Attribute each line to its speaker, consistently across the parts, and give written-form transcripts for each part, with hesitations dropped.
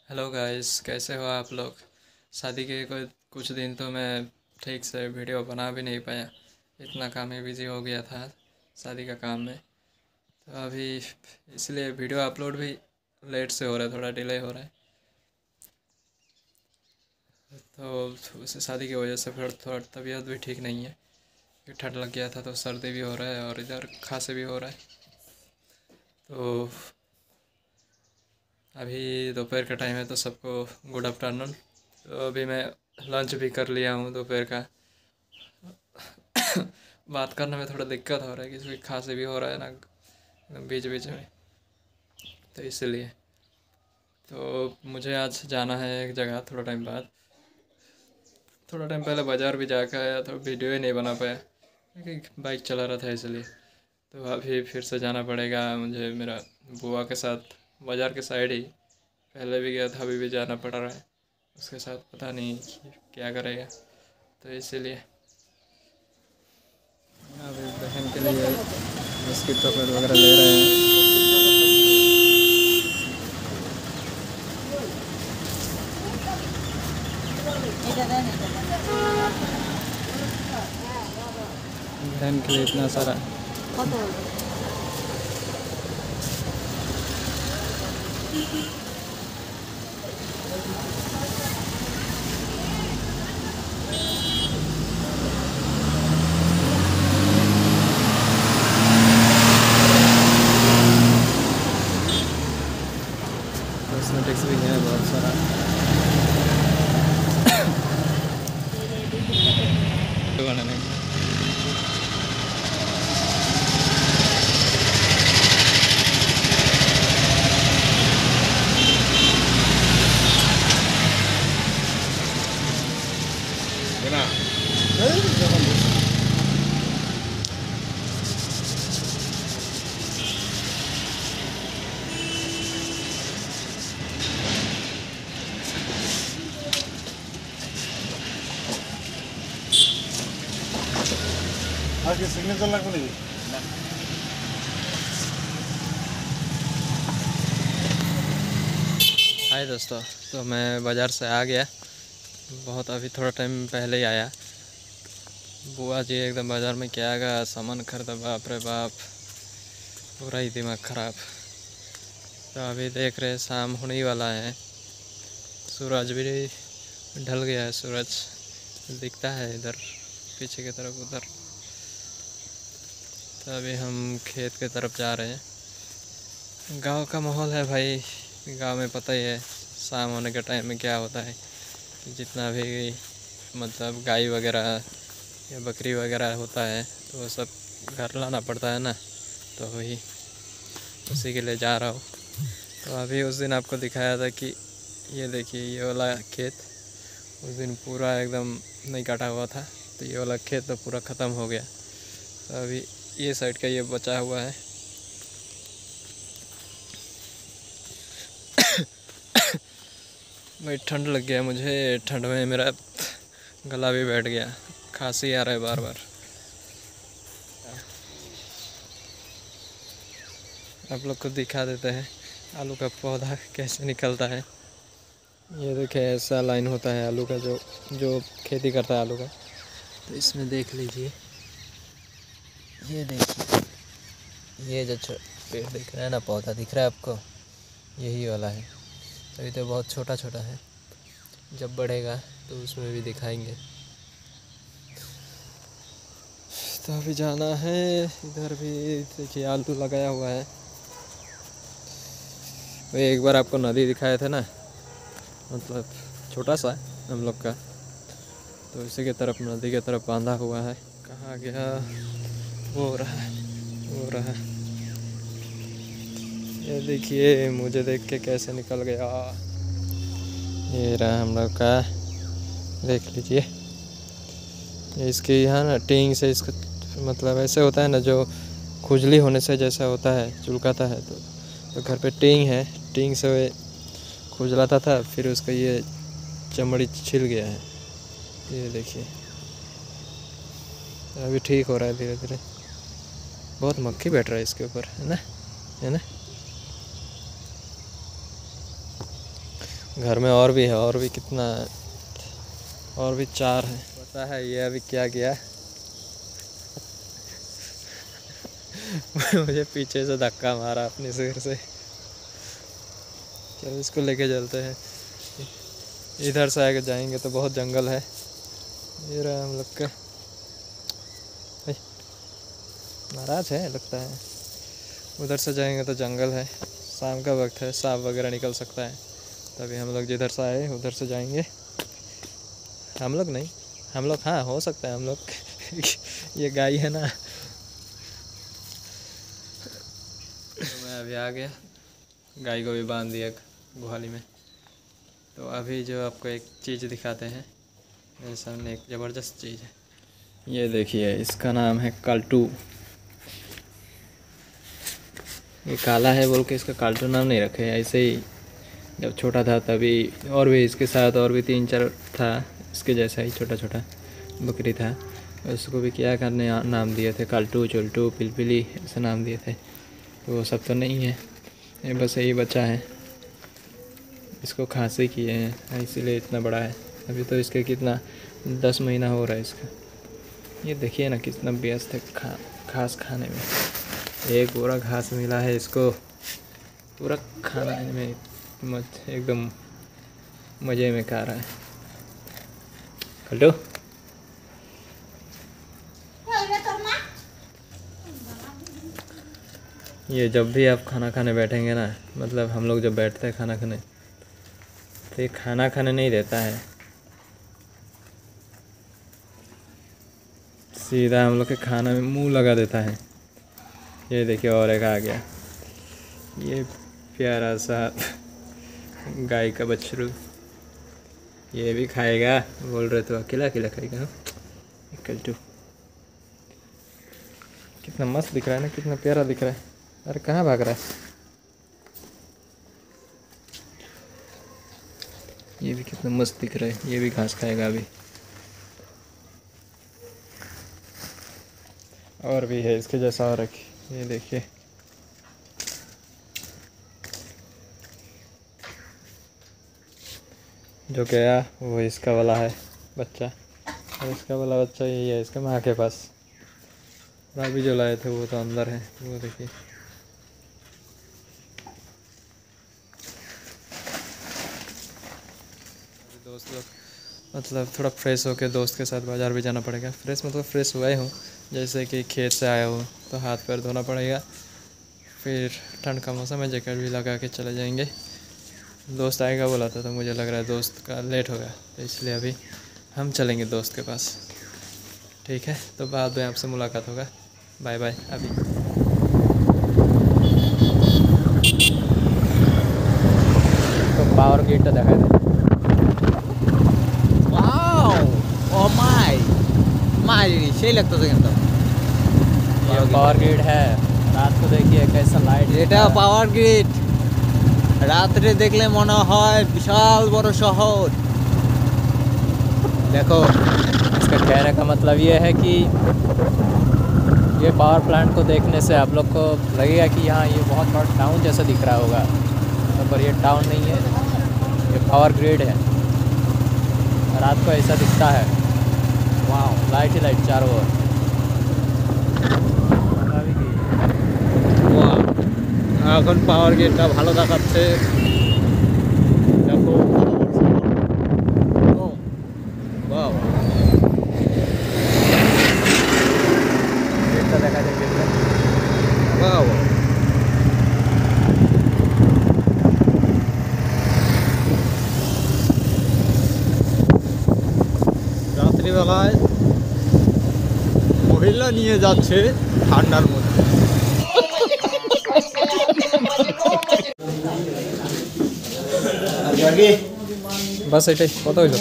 Speaker 1: Hello guys, कैसे हो आप लोग। शादी के कुछ दिन तो मैं ठीक से वीडियो बना भी नहीं पाया। इतना काम में बिजी हो गया था शादी का काम में। तो अभी इसलिए वीडियो अपलोड भी लेट से हो रहा है, थोड़ा डिले हो रहा है। तो उस शादी की वजह से फिर थोड़ा तबीयत भी ठीक नहीं है। फिर ठंड लग गया था तो सर्दी भी हो रहा है और इधर खांसी भी हो रहा है। तो अभी दोपहर का टाइम है तो सबको गुड आफ्टरनून। तो अभी मैं लंच भी कर लिया हूँ दोपहर का। बात करने में थोड़ा दिक्कत हो रहा है क्योंकि खांसी भी हो रहा है ना बीच बीच में। तो इसलिए तो मुझे आज जाना है एक जगह थोड़ा टाइम बाद। थोड़ा टाइम पहले बाज़ार भी जाकर आया तो वीडियो ही नहीं बना पाया क्योंकि बाइक चला रहा था इसलिए। तो अभी फिर से जाना पड़ेगा मुझे मेरा बुआ के साथ बाज़ार के साइड ही। पहले भी गया था, अभी भी जाना पड़ रहा है उसके साथ, पता नहीं क्या करेगा। तो इसीलिए अभी बहन के लिए बिस्किट चॉकलेट वगैरह ले रहे हैं। बहन के लिए इतना सारा कॉस्मेटिक्स भी है बहुत सारा। बनाने का
Speaker 2: আজকে সিগনেচার লাগবে নাকি?
Speaker 1: हाय दोस्तों, तो मैं बाज़ार से आ गया। बहुत अभी थोड़ा टाइम पहले ही आया। बुआ जी एकदम बाज़ार में क्या गया सामान खरीदा, बाप रे बाप, पूरा ही दिमाग ख़राब। तो अभी देख रहे शाम होने ही वाला है, सूरज भी ढल गया है। सूरज दिखता है इधर पीछे की तरफ उधर। तो अभी हम खेत की तरफ जा रहे हैं। गांव का माहौल है भाई, गांव में पता ही है शाम होने के टाइम में क्या होता है कि जितना भी मतलब गाय वगैरह या बकरी वगैरह होता है तो वो सब घर लाना पड़ता है ना। तो वही उसी के लिए जा रहा हूँ। तो अभी उस दिन आपको दिखाया था कि ये देखिए ये वाला खेत उस दिन पूरा एकदम नहीं काटा हुआ था, तो ये वाला खेत तो पूरा ख़त्म हो गया। तो अभी ये साइड का ये बचा हुआ है। भाई ठंड लग गया मुझे, ठंड में मेरा गला भी बैठ गया, खांसी आ रहा है बार बार। आप लोग को दिखा देते हैं आलू का पौधा कैसे निकलता है। ये देखिए ऐसा लाइन होता है आलू का, जो जो खेती करता है आलू का। तो इसमें देख लीजिए, ये देखिए ये जो पेड़ दिख रहा है ना, पौधा दिख रहा है आपको, यही वाला है। अभी तो बहुत छोटा छोटा है, जब बढ़ेगा तो उसमें भी दिखाएंगे। तो अभी जाना है इधर भी। देखिए आलू लगाया हुआ है। वही एक बार आपको नदी दिखाए थे ना, मतलब छोटा सा हम लोग का, तो इसी के तरफ नदी के तरफ बांधा हुआ है। कहाँ गया, वो रहा वो रहा। ये देखिए मुझे देख के कैसे निकल गया। ये रहा हम लोग का, देख लीजिए। इसके यहाँ ना टींग से इसका मतलब ऐसे होता है ना, जो खुजली होने से जैसा होता है चुलकाता है, तो घर पे टींग है, टींग से खुजलाता था, फिर उसका ये चमड़ी छिल गया है। ये देखिए अभी ठीक हो रहा है धीरे धीरे। बहुत मक्खी बैठ रहा है इसके ऊपर, है ना, है ना। घर में और भी है, और भी कितना है, और भी 4 है। पता है ये अभी क्या किया मुझे पीछे से धक्का मारा अपने सिर से। चलो इसको लेके चलते हैं। इधर से आगे जाएंगे तो बहुत जंगल है। ये रहा हम लोग का, नाराज है लगता है। उधर से जाएंगे तो जंगल है, शाम का वक्त है, सांप वगैरह निकल सकता है। तभी हम लोग जिधर से आए उधर से जाएंगे। हम लोग नहीं, हम लोग हाँ हो सकता है हम लोग ये गाय है ना। तो मैं अभी आ गया, गाय को भी बांध दिया गुहाली में। तो अभी जो आपको एक चीज़ दिखाते हैं, मेरे सामने एक ज़बरदस्त चीज़ है। ये देखिए, इसका नाम है काल्टू। ये काला है बोल के इसका काल्टू नाम नहीं रखे, ऐसे ही जब छोटा था तभी और भी इसके साथ और भी 3-4 था इसके जैसा ही छोटा छोटा बकरी था, उसको भी क्या करने नाम दिए थे, काल्टू, चुल्टू, पिलपिली ऐसे नाम दिए थे। तो वो सब तो नहीं है, ये बस यही बच्चा है। इसको खांसी किए हैं इसीलिए इतना बड़ा है। अभी तो इसके कितना 10 महीना हो रहा है इसका। ये देखिए ना कितना व्यस्त है घास खाने में। एक पूरा घास मिला है इसको, पूरा खाने में एकदम मज़े में खा रहा है। कल्टू ये जब भी आप खाना खाने बैठेंगे ना, मतलब हम लोग जब बैठते हैं खाना खाने, तो ये खाना खाने नहीं देता है, सीधा हम लोग के खाना में मुंह लगा देता है। ये देखिए और एक आ गया, ये प्यारा सा गाय का बछरू, ये भी खाएगा बोल रहे तो अकेला अकेला खाएगा। कल्टू कितना मस्त दिख रहा है ना, कितना प्यारा दिख रहा है। अरे कहाँ भाग रहा है? ये भी कितना मस्त दिख रहा है, ये भी घास खाएगा अभी। और भी है इसके जैसा और एक, ये देखिए जो गया वो इसका वाला है बच्चा, और इसका वाला बच्चा यही है इसका माँ के पास। और अभी जो लाए थे वो तो अंदर है, वो देखिए। दोस्त लोग मतलब थोड़ा फ्रेश होके दोस्त के साथ बाज़ार भी जाना पड़ेगा। फ्रेश मतलब फ्रेश हुआ ही हूँ, जैसे कि खेत से आया हूँ तो हाथ पैर धोना पड़ेगा। फिर ठंड का मौसम है, जैकेट भी लगा के चले जाएंगे। दोस्त आएगा बोला था, तो मुझे लग रहा है दोस्त का लेट होगा, तो इसलिए अभी हम चलेंगे दोस्त के पास। ठीक है, तो बाद में आपसे मुलाकात होगा। Bye bye. अभी तो पावर गेट तो देखा था।
Speaker 3: ओ माय সেই লাগতেছে কিন্তু
Speaker 1: ये पावर ग्रिड है, रात को देखिए कैसा लाइट।
Speaker 3: এটা পাওয়ার গ্রিড, রাত্রে দেখলে মনে হয় বিশাল বড় শহর।
Speaker 1: देखो इसका कहने का मतलब ये है कि ये पावर प्लांट को देखने से आप लोग को लगेगा कि यहाँ ये बहुत बड़ा टाउन जैसा दिख रहा होगा, तो पर ये टाउन नहीं है, ये पावर ग्रिड है। रात को ऐसा दिखता है। वाह, लाइट ही लाइट चारों ओर।
Speaker 3: এখন পাওয়ার গ্রিডটা ভালো দেখাচ্ছে। দেখো वाओ
Speaker 1: गेटটা দেখা যায় গেটটা।
Speaker 3: वाओ রাত্রিবেলায় মহিলা নিয়ে যাচ্ছে ঠান্ডার মধ্যে।
Speaker 1: बस এটাই, কত হইল?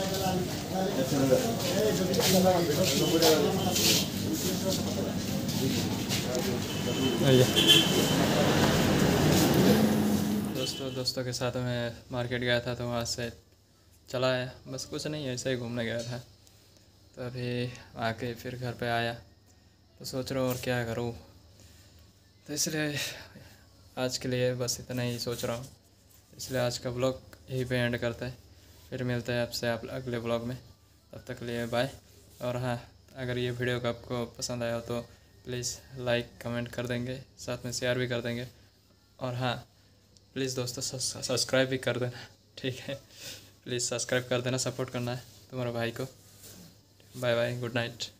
Speaker 1: दोस्तों के साथ मैं मार्केट गया था, तो वहाँ से चला आया, बस कुछ नहीं ऐसे ही घूमने गया था। तो अभी आके फिर घर पे आया, तो सोच रहा हूँ और क्या करूँ, तो इसलिए आज के लिए बस इतना ही सोच रहा हूँ। इसलिए आज का ब्लॉग यहीं पे एंड करते हैं। फिर मिलते हैं आपसे आप अगले ब्लॉग में। तब तक के लिए बाय। और हाँ, अगर ये वीडियो का आपको पसंद आया हो तो प्लीज़ लाइक कमेंट कर देंगे, साथ में शेयर भी कर देंगे। और हाँ, प्लीज़ दोस्तों सब्सक्राइब भी कर देना, ठीक है। प्लीज़ सब्सक्राइब कर देना, सपोर्ट करना है तुम्हारे भाई को। Bye bye, good night.